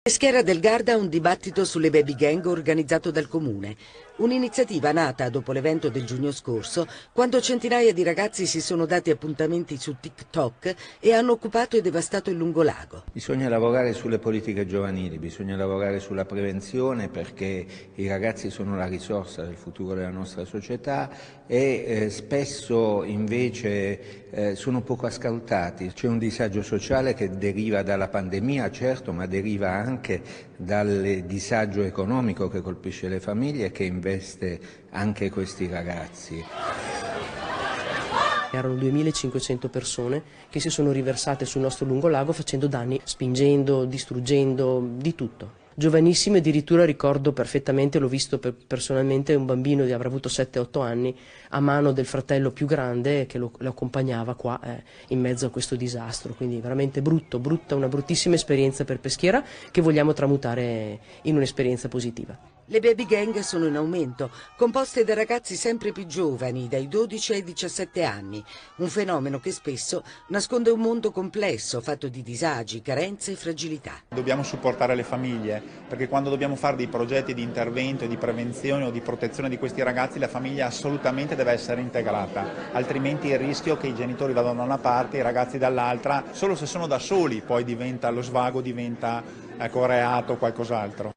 Peschiera del Garda un dibattito sulle baby gang organizzato dal comune. Un'iniziativa nata dopo l'evento del giugno scorso, quando centinaia di ragazzi si sono dati appuntamenti su TikTok e hanno occupato e devastato il lungolago. Bisogna lavorare sulle politiche giovanili, bisogna lavorare sulla prevenzione perché i ragazzi sono la risorsa del futuro della nostra società e spesso invece sono poco ascoltati. C'è un disagio sociale che deriva dalla pandemia, certo, ma deriva anche dal disagio economico che colpisce le famiglie e che investe anche questi ragazzi. Erano 2500 persone che si sono riversate sul nostro lungolago facendo danni, spingendo, distruggendo, di tutto. Giovanissimi, addirittura ricordo perfettamente, l'ho visto personalmente, un bambino che avrà avuto 7-8 anni a mano del fratello più grande che lo accompagnava qua in mezzo a questo disastro. Quindi veramente brutta, una bruttissima esperienza per Peschiera che vogliamo tramutare in un'esperienza positiva. Le baby gang sono in aumento, composte da ragazzi sempre più giovani, dai 12 ai 17 anni. Un fenomeno che spesso nasconde un mondo complesso, fatto di disagi, carenze e fragilità. Dobbiamo supportare le famiglie, perché quando dobbiamo fare dei progetti di intervento, di prevenzione o di protezione di questi ragazzi, la famiglia assolutamente deve essere integrata, altrimenti il rischio che i genitori vadano da una parte e i ragazzi dall'altra. Solo se sono da soli poi diventa lo svago, diventa reato o qualcos'altro.